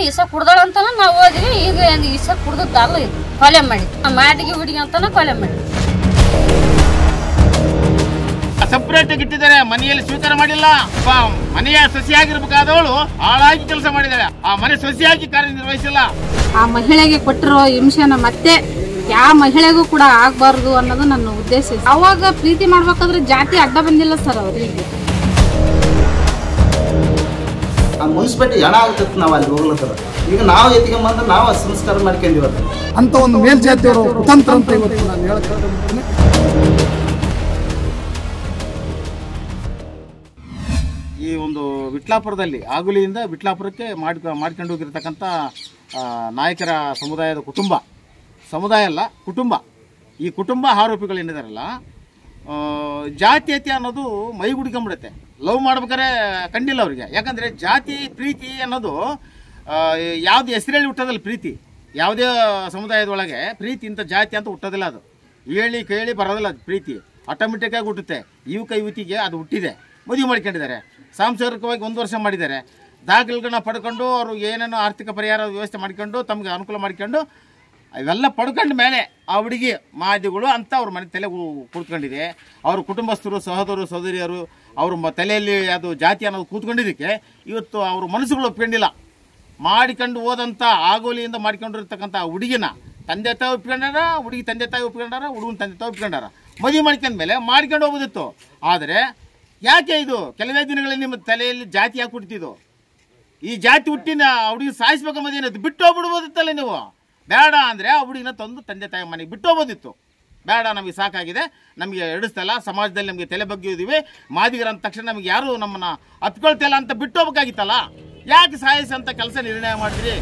ಇಸ ಕುಡ್ದಾಳ ಅಂತಾನ ನಾವು ಹೋದ್ವಿ. ಈಗ ಇಸ ಕುಡ್ದಲ್ಲ, ಇದು ಕೊಲೆ ಮಾಡಿ ಮಾಟಿಗೆ ಹುಡುಗಿ ಅಂತಾನ ಕೊಲೆ ಮಾಡಿ ಸಪ್ರೇಟ್ ಆಗಿ ಇಟ್ಟಿದ್ದಾರೆ. ಮನೆಯಲ್ಲಿ ಸ್ವೀಕಾರ ಮಾಡಿಲ್ಲ. ಮನೆಯ ಸೊಸೆಯಾಗಿರ್ಬೇಕಾದವಳು ಹಾಳಾಗಿ ಕೆಲಸ ಮಾಡಿದ್ದಾರೆ. ಆ ಮನೆ ಸೊಸೆಯಾಗಿ ಕಾರ್ಯನಿರ್ವಹಿಸಿಲ್ಲ. ಆ ಮಹಿಳೆಗೆ ಕೊಟ್ಟಿರೋ ಹಿಂಸೆನ ಮತ್ತೆ ಯಾವ ಮಹಿಳೆಗೂ ಕೂಡ ಆಗ್ಬಾರ್ದು ಅನ್ನೋದು ನನ್ನ ಉದ್ದೇಶ. ಅವಾಗ ಪ್ರೀತಿ ಮಾಡ್ಬೇಕಾದ್ರೆ ಜಾತಿ ಅಡ್ಡ ಬಂದಿಲ್ಲ ಸರ್ ಅವ್ರಿಗೆ. ಆ ಮುನ್ಸಿಪಾಲಿಟಿ ಹಣ ಆಗ್ತದೆ, ನಾವು ಅಲ್ಲಿ ಹೋಗ್ಲತ್ತಾರ. ಈಗ ನಾವು ಎತ್ಕೊಂಬಂದ್ರೆ ನಾವು ಸಂಸ್ಕಾರ ಮಾಡ್ಕೊಂಡಿವ ಅಂತ ಒಂದು ಮೇಲ್ಜಾತಿಯವರು ಕುತಂತ್ರ ಅಂತ ಇವತ್ತು ನಾನು ಹೇಳ್ತೀನಿ. ಈ ಒಂದು ವಿಟ್ಲಾಪುರದಲ್ಲಿ ಆಗುಲಿಯಿಂದ ವಿಟ್ಲಾಪುರಕ್ಕೆ ಮಾಡ್ಕೊಂಡು ಹೋಗಿರ್ತಕ್ಕಂಥ ನಾಯಕರ ಸಮುದಾಯದ ಸಮುದಾಯ ಅಲ್ಲ ಕುಟುಂಬ. ಈ ಕುಟುಂಬ ಆರೋಪಿಗಳೇನಿದಾರಲ್ಲ, ಜಾತೀಯತೆ ಅನ್ನೋದು ಮೈಗುಡ್ಕೊಂಬಿಡುತ್ತೆ. ಲವ್ ಮಾಡ್ಬೇಕಾದ್ರೆ ಕಂಡಿಲ್ಲ ಅವ್ರಿಗೆ. ಯಾಕಂದರೆ ಜಾತಿ ಪ್ರೀತಿ ಅನ್ನೋದು ಯಾವುದು ಹೆಸರಲ್ಲಿ ಹುಟ್ಟೋದಲ್ಲ. ಪ್ರೀತಿ ಯಾವುದೇ ಸಮುದಾಯದೊಳಗೆ ಪ್ರೀತಿ ಇಂಥ ಜಾತಿ ಅಂತ ಹುಟ್ಟೋದಿಲ್ಲ. ಅದು ಹೇಳಿ ಕೇಳಿ ಬರೋದಿಲ್ಲ. ಅದು ಪ್ರೀತಿ ಆಟೋಮೆಟಿಕ್ಕಾಗಿ ಹುಟ್ಟುತ್ತೆ. ಯುವತಿಗೆ ಅದು ಹುಟ್ಟಿದೆ, ಮದುವೆ ಮಾಡ್ಕೊಂಡಿದ್ದಾರೆ, ಸಾಂಸಾರಿಕವಾಗಿ 1 ವರ್ಷ ಮಾಡಿದ್ದಾರೆ, ದಾಖಲೆಗಳನ್ನ ಪಡ್ಕೊಂಡು ಅವರು ಏನೇನೋ ಆರ್ಥಿಕ ಪರಿಹಾರ ವ್ಯವಸ್ಥೆ ಮಾಡ್ಕೊಂಡು ತಮಗೆ ಅನುಕೂಲ ಮಾಡ್ಕೊಂಡು ಇವೆಲ್ಲ ಪಡ್ಕೊಂಡ ಮೇಲೆ ಆ ಹುಡುಗಿ ಮಾದಿಗಳು ಅಂತ ಅವ್ರ ಮನೆ ತಲೆ ಕೂತ್ಕೊಂಡಿದೆ. ಅವ್ರ ಕುಟುಂಬಸ್ಥರು, ಸಹೋದರರು, ಸಹೋದರಿಯರು ಅವ್ರ ತಲೆಯಲ್ಲಿ ಅದು ಜಾತಿ ಅನ್ನೋದು ಕೂತ್ಕೊಂಡಿದ್ದಕ್ಕೆ ಇವತ್ತು ಅವ್ರ ಮನಸ್ಸುಗಳು ಒಪ್ಕೊಂಡಿಲ್ಲ. ಮಾಡಿಕೊಂಡು ಹೋದಂಥ ಆಗೋಲಿಯಿಂದ ಮಾಡ್ಕೊಂಡಿರ್ತಕ್ಕಂಥ ಹುಡುಗಿನ ತಂದೆ ತಾಯಿ ಒಪ್ಕೊಂಡಾರ, ಹುಡುಗಿ ತಂದೆ ತಾಯಿ ಒಪ್ಕೊಂಡಾರ, ಹುಡುಗನ ತಂದೆ ತಾಯಿ ಒಪ್ಕೊಂಡಾರ. ಮದುವೆ ಮಾಡ್ಕೊಂಡ್ಮೇಲೆ ಮಾಡ್ಕೊಂಡು ಹೋಗೋದಿತ್ತು. ಆದರೆ ಯಾಕೆ ಇದು ಕೆಲವೇ ದಿನಗಳಲ್ಲಿ ನಿಮ್ಮ ತಲೆಯಲ್ಲಿ ಜಾತಿ ಯಾಕೆ ಹುಟ್ಟಿದ್ದು? ಈ ಜಾತಿ ಹುಟ್ಟಿನ ಹುಡುಗಿ ಸಾಯಿಸ್ಬೇಕಂಬುದೇನದು ಬಿಟ್ಟು ಹೋಗ್ಬಿಡ್ಬೋದಿತ್ತಲ್ಲ ನೀವು. ಬೇಡ ಅಂದರೆ ಆ ಹುಡುಗಿನ ತಂದು ತಂದೆ ತಾಯಿ ಮನೆಗೆ ಬಿಟ್ಟು ಹೋಗ್ಬೋದಿತ್ತು. ಬೇಡ, ನಮಗೆ ಸಾಕಾಗಿದೆ, ನಮಗೆ ಎಡಿಸ್ತಲ್ಲ, ಸಮಾಜದಲ್ಲಿ ನಮಗೆ ತಲೆ ಬಗ್ಗಿದ್ದೀವಿ, ಮಾದಿಗರ ಅಂದ ತಕ್ಷಣ ನಮಗೆ ಯಾರು ನಮ್ಮನ್ನು ಅಪ್ಕೊಳ್ತಿಲ್ಲ ಅಂತ ಬಿಟ್ಟು ಹೋಗ್ಬೇಕಾಗಿತ್ತಲ್ಲ. ಯಾಕೆ ಸಾಯಿಸಂತ ಕೆಲಸ ನಿರ್ಣಯ ಮಾಡಿದ್ರಿ?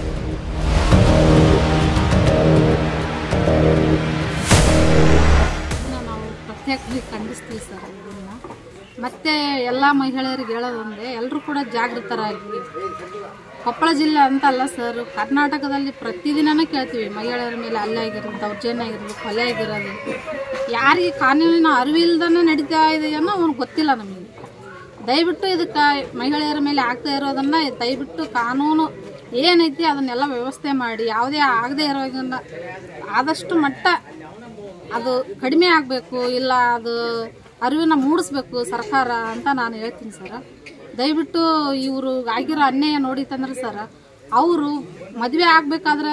ನಾವು ಪ್ರತ್ಯೇಕವಾಗಿ ಖಂಡಿಸ್ತೀವಿ ಸರ್. ಇದನ್ನ ಮತ್ತೆ ಎಲ್ಲ ಮಹಿಳೆಯರಿಗೆ ಹೇಳೋದಂದ್ರೆ ಎಲ್ಲರೂ ಕೂಡ ಜಾಗೃತರಾಗಿ. ಕೊಪ್ಪಳ ಜಿಲ್ಲೆ ಅಂತ ಅಲ್ಲ ಸರ್, ಕರ್ನಾಟಕದಲ್ಲಿ ಪ್ರತಿದಿನನೂ ಕೇಳ್ತೀವಿ ಮಹಿಳೆಯರ ಮೇಲೆ ಹಲ್ಲೆ ಆಗಿರೋದು, ದೌರ್ಜನ್ಯ ಆಗಿರೋದು, ಕೊಲೆ ಆಗಿರೋದು. ಯಾರಿಗೆ ಕಾನೂನಿನ ಅರಿವಿಲ್ದೇ ನಡೀತಾ ಇದೆಯನ್ನೋ ಅವ್ನಿಗೆ ಗೊತ್ತಿಲ್ಲ ನಮಗೆ. ದಯವಿಟ್ಟು ಇದಕ್ಕೆ ಮಹಿಳೆಯರ ಮೇಲೆ ಆಗ್ತಾ ಇರೋದನ್ನು ದಯವಿಟ್ಟು ಕಾನೂನು ಏನೈತಿ ಅದನ್ನೆಲ್ಲ ವ್ಯವಸ್ಥೆ ಮಾಡಿ ಯಾವುದೇ ಆಗದೆ ಇರೋದನ್ನ ಆದಷ್ಟು ಮಟ್ಟ ಅದು ಕಡಿಮೆ ಆಗಬೇಕು, ಇಲ್ಲ ಅದು ಅರಿವಿನ ಮೂಡಿಸ್ಬೇಕು ಸರ್ಕಾರ ಅಂತ ನಾನು ಹೇಳ್ತೀನಿ ಸರ್. ದಯವಿಟ್ಟು ಇವರು ಆಗಿರೋ ಅನ್ಯಾಯ ನೋಡಿತಂದ್ರೆ ಸರ್, ಅವರು ಮದುವೆ ಆಗಬೇಕಾದ್ರೆ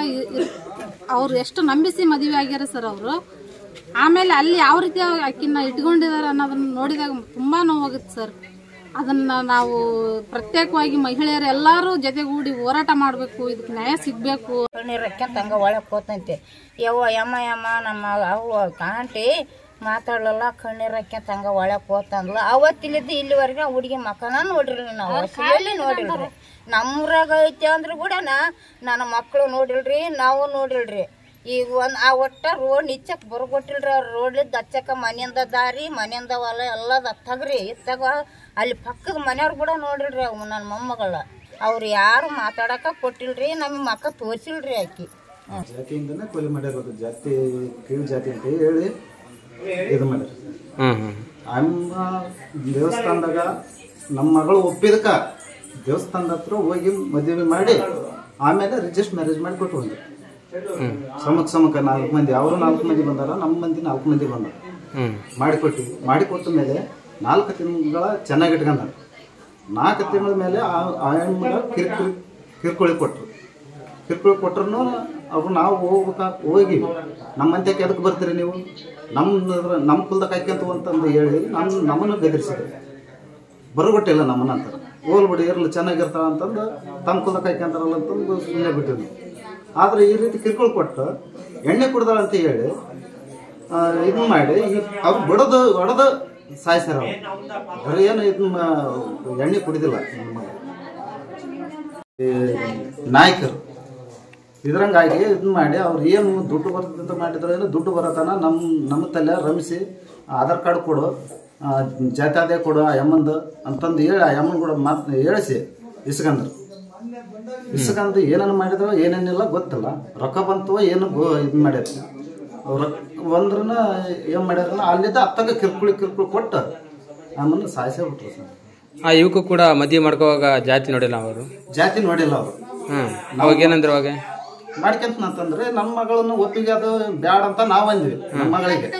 ಅವ್ರು ಎಷ್ಟು ನಂಬಿಸಿ ಮದುವೆ ಆಗ್ಯಾರ ಸರ್ ಅವರು. ಆಮೇಲೆ ಅಲ್ಲಿ ಯಾವ ರೀತಿ ಆಕಿನ್ನ ಇಟ್ಕೊಂಡಿದ್ದಾರೆ ಅನ್ನೋದನ್ನ ನೋಡಿದಾಗ ತುಂಬ ನೋವಾಗುತ್ತೆ ಸರ್. ಅದನ್ನು ನಾವು ಪ್ರತ್ಯೇಕವಾಗಿ ಮಹಿಳೆಯರು ಎಲ್ಲರೂ ಜೊತೆಗೂಡಿ ಹೋರಾಟ ಮಾಡಬೇಕು, ಇದಕ್ಕೆ ನ್ಯಾಯ ಸಿಗಬೇಕು. ಹಂಗ ಒಳಗೆ ಹೋತಂತೆ ಯಮ್ಮ ನಮ್ಮ ಅವು ಕಾಂಟಿ ಮಾತಾಡಲ್ಲ, ಕಣ್ಣೀರಕ್ಕೆ ತಂಗ ಒಳಗೆ ಹೋತಂದ್ಲ. ಅವತ್ತಿಲ್ಲಿದ್ದು ಇಲ್ಲಿವರೆಗೆ ಹುಡುಗಿ ಮಕ್ಕನ ನೋಡಿರ್ಲಿ, ನಾವು ಎಲ್ಲಿ ನೋಡಿಲ್ರಿ. ನಮ್ಮೂರಾಗ ಐತಿ ಅಂದ್ರೆ ಕೂಡ ನನ್ನ ಮಕ್ಕಳು ನೋಡಿಲ್ರಿ, ನಾವು ನೋಡಿಲ್ರಿ. ಈಗ ಆ ಒಟ್ಟ ರೋಡ್ ನಿಚ್ಚಕ್ ಬರಗೊಟ್ಟಿಲ್ರಿ. ಅವ್ರ ರೋಡ್ಲಿದ್ದು ಹಚ್ಚಕ ಮನೆಯಿಂದ ದಾರಿ, ಮನೆಯಿಂದ ಹೊಲ ಎಲ್ಲ ಹತ್ತಾಗ್ರಿ. ಇತ್ತಾಗ ಅಲ್ಲಿ ಪಕ್ಕದ ಮನೆಯವ್ರು ಕೂಡ ನೋಡಿಲ್ರಿ. ಅವು ನನ್ನ ಮೊಮ್ಮಗಳ ಅವ್ರು ಯಾರು ಮಾತಾಡಕ ಕೊಟ್ಟಿಲ್ರಿ, ನಮಗೆ ಮಕ್ಕ ತೋರಿಸಿಲ್ರಿ. ಆಕಿ ಜಾತಿಯಿಂದನೇ ಕೊಲೆ ಮಾಡಿರೋದು, ಜಾತಿ ಕೀಳು ಜಾತಿ ಅಂತ ಹೇಳಿ ಇದು ಮಾಡಿರಿ. ಅಮ್ಮ ದೇವಸ್ಥಾನದಾಗ ನಮ್ಮ ಮಗಳು ಒಪ್ಪಿದಕ್ಕ ದೇವಸ್ಥಾನದ ಹತ್ರ ಹೋಗಿ ಮದುವೆ ಮಾಡಿ ಆಮೇಲೆ ರಿಜಿಸ್ಟರ್ ಮ್ಯಾರೇಜ್ ಮಾಡಿ ಕೊಟ್ಟು ಬಂದ್ರಿ. ಸಮಕ್ಕ 4 ಮಂದಿ, ಅವರು 4 ಮಂದಿ ಬಂದಾರ, ನಮ್ಮ ಮಂದಿ 4 ಮಂದಿ ಬಂದಾರ. ಮಾಡಿಕೊಟ್ಟಿವಿ. ಮಾಡಿಕೊಟ್ಟ ಮೇಲೆ 4 ತಿಂಗಳ ಚೆನ್ನಾಗಿ ಇಟ್ಕೊಂಡಾರ. 4 ತಿಂಗಳ ಮೇಲೆ ಆ ಹೆಣ್ಮಗ ಕಿರ್ಕೊಳಿ ಕೊಟ್ಟರು. ಕೊಟ್ಟರು ಅವ್ರು ನಾವು ಹೋಗಿ ನಮ್ಮ ಅಂತ್ಯಕ್ಕೆ ಎದಕ್ಕೆ ಬರ್ತೀರಿ ನೀವು, ನಮ್ಮ ಕುಲ್ದಾಗ ಹಾಕ್ಯಂತ ಅಂತಂದು ಹೇಳಿ ನಮ್ಮನ್ನು ಬೆದರಿಸಿದ್ರು. ಬರಗೊಟ್ಟಿಲ್ಲ ನಮ್ಮನ್ನ ಅಂತ. ಹೋಲ್ಬಿಡಿ ಇರಲಿ ಚೆನ್ನಾಗಿರ್ತಾಳ ಅಂತಂದು ತಮ್ಮ ಕುಲ್ದಾಗ ಹಾಕ್ಯಂತಾರಲ್ಲ ಅಂತಂದು ಸುಮ್ಮನೆ ಬಿಟ್ಟಿದ್ವಿ. ಆದರೆ ಈ ರೀತಿ ಕಿರ್ಕೊಳಿ ಕೊಟ್ಟು ಎಣ್ಣೆ ಕುಡ್ದಾಳ ಅಂತ ಹೇಳಿ ಇದನ್ನ ಮಾಡಿ ಅವ್ರು ಹೊಡೆದು ಸಾಯಿಸ್ಯಾರ. ಬರೀ ಏನು ಇದನ್ನ ಎಣ್ಣೆ ಕುಡಿದಿಲ್ಲ. ನಾಯಕರು ಇದ್ರಂಗಾಗಿ ಇದನ್ನ ಮಾಡಿ ಅವ್ರು ಏನು ದುಡ್ಡು ಬರ್ತಂತ ಮಾಡಿದ್ರು, ಏನು ದುಡ್ಡು ಬರತನ ನಮ್ಮ ತಲೆ ರಮಿಸಿ ಆಧಾರ್ ಕಾರ್ಡ್ ಕೊಡು, ಜಾತ್ಯಾದೇ ಕೊಡು ಆ ಯಮ್ಮಂದು ಅಂತಂದು ಹೇಳಿ ಆ ಯಮ್ಮನ ಕೂಡ ಹೇಳಿಸಿ ಇಸ್ಕಂದ್ರು. ಇಸ್ಕಂದು ಏನೇನು ಮಾಡಿದ್ರು ಏನೇನಿಲ್ಲ ಗೊತ್ತಿಲ್ಲ. ರೊಕ್ಕ ಬಂತು ಏನು ಇದು ಮಾಡ್ಯಾರ. ಒಂದ್ರನ್ನ ಏನು ಮಾಡ್ಯಾರಲ್ಲ ಅಲ್ಲಿದ್ದ ಅತ್ತಂಗ ಕಿರ್ಕುಳಿ ಕೊಟ್ಟು ಆಮೇಲೆ ಸಾಯಿಸೇ ಬಿಟ್ರು ಸರ್. ಆ ಯುವಕ ಕೂಡ ಮದುವೆ ಮಾಡ್ಕೋವಾಗ ಜಾತಿ ನೋಡಿಲ್ಲ ಅವರು. ಜಾತಿ ನೋಡಿಲ್ಲ ಅವರು. ಅವಾಗ ಏನಂದ್ರೆ ಅವಾಗ ಮಾಡ್ಕೊಂತಂತಂದ್ರೆ ನಮ್ಮ ಮಗಳನ್ನು ಒಪ್ಪಿಗೆ ಅದು ಬ್ಯಾಡ ಅಂತ ನಾವು ಅಂದ್ವಿ. ನಮ್ಮ ಮಗಳಿಗೆ